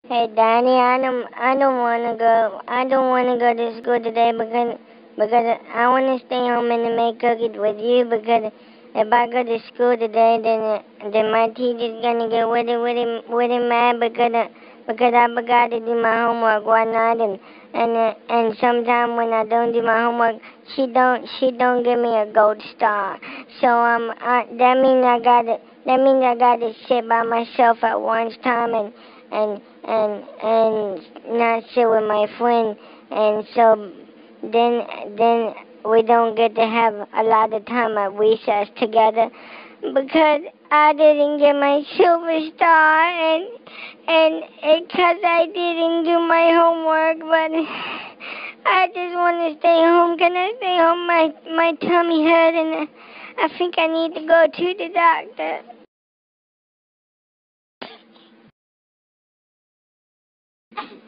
Hey Danny, I don't wanna go. I don't wanna go to school today because I wanna stay home and make cookies with you. Because if I go to school today, then my teacher's gonna get really mad because I forgot to do my homework one night and sometime when I don't do my homework, she don't give me a gold star. So that means I gotta sit by myself at lunchtime and not sit with my friend, and so then we don't get to have a lot of time at recess together because I didn't get my silver star and because I didn't do my homework, but I just want to stay home. Can I stay home? My tummy hurt and I think I need to go to the doctor.